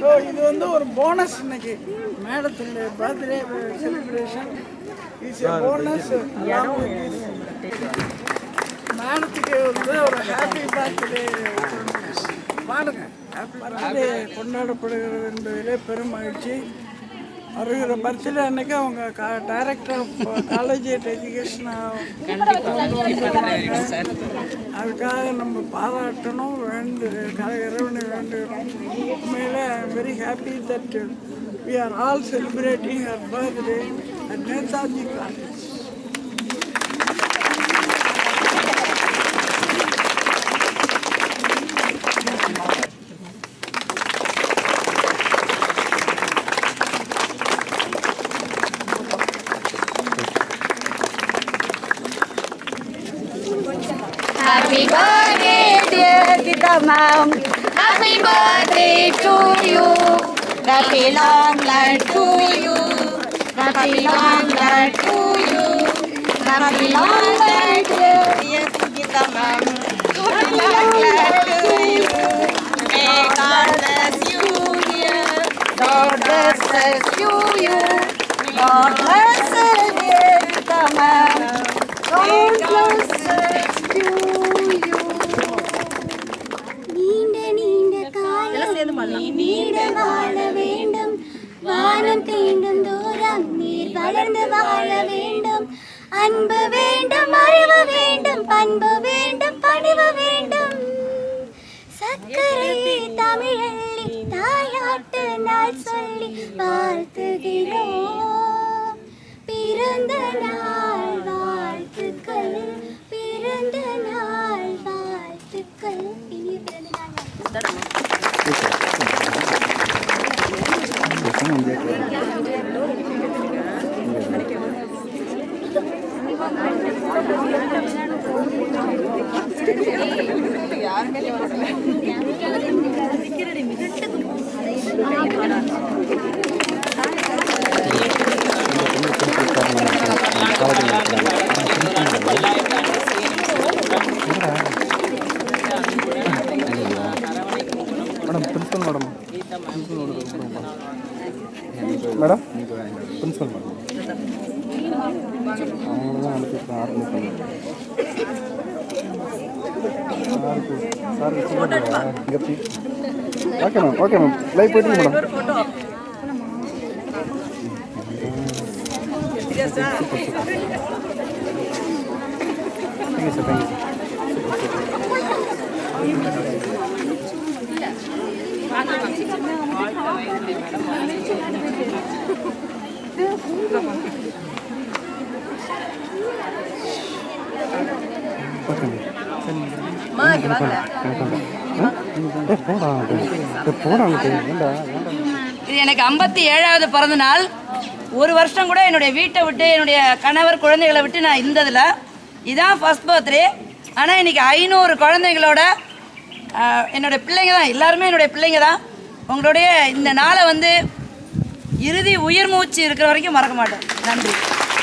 So இது வந்து ஒரு போனஸ் இன்னைக்கு மேடத்தினுடைய birthday celebration is a bonus. மேடத்துக்கு வந்து ஒரு ஹாப்பி பர்த்டே பாடுங்க. ஹாப்பி பர்த்டே கொண்டாடப்படுகிறது என்பதிலே பெரும் மகிழ்ச்சி. வருகிற பர்த்டே அன்னைக்கு அவங்க டைரக்டர் ஆஃப் காலேஜ் எஜுகேஷன் அதுக்காக நம்ம பாராட்டணும், இறைவனை வேண்டுகிறோம். உண்மையிலே I am very happy that we are all celebrating her birthday at Netaji College. Happy birthday, dear Gita ma'am. Happy birthday to you. Happy long life to you. Happy long life to you. Happy long life, dear Gita ma'am. Happy long life to you. May God bless you, dear. God bless you. God bless you, dear Gita ma'am. God bless you. நீண்ட வாழ வேண்டும், வானம் தீண்டும் தூரம் நீர் வளர்ந்து வாழ வேண்டும். அன்பு வேண்டும், அறிவு வேண்டும், பண்பு வேண்டும், பணிவு வேண்டும். சக்கரை தமிழள்ளி தாயாட்டு நாள் சொல்லி வாழ்த்துகிறோம். பிறந்த நாள் வாழ்த்துக்கள், பிறந்த நாள் வாழ்த்துக்கள். இனி பிறந்த நாள் மேடம் பிரின்சிபல் மேடம் அவங்கள தான் அனுப்பியிருக்கேன் ஆர்கனைஸ் சார் இங்கே okay ma'am, okay ma'am, live போயிட்டு மேடம். தேங்க்யூ சார், தேங்க்யூ இது எனக்கு 57வது பிறந்த நாள். ஒரு வருஷம் கூட என்னுடைய வீட்டை விட்டு, என்னுடைய கணவர் குழந்தைகளை விட்டு நான் இருந்ததில்ல. இதான் ஃபர்ஸ்ட் பர்த்டே. ஆனால் இன்றைக்கி 500 குழந்தைங்களோட என்னுடைய பிள்ளைங்க தான், எல்லாருமே என்னுடைய பிள்ளைங்க தான். உங்களுடைய இந்த நாளை வந்து இறுதி உயிர் மூச்சு இருக்கிற வரைக்கும் மறக்க மாட்டேன். நன்றி.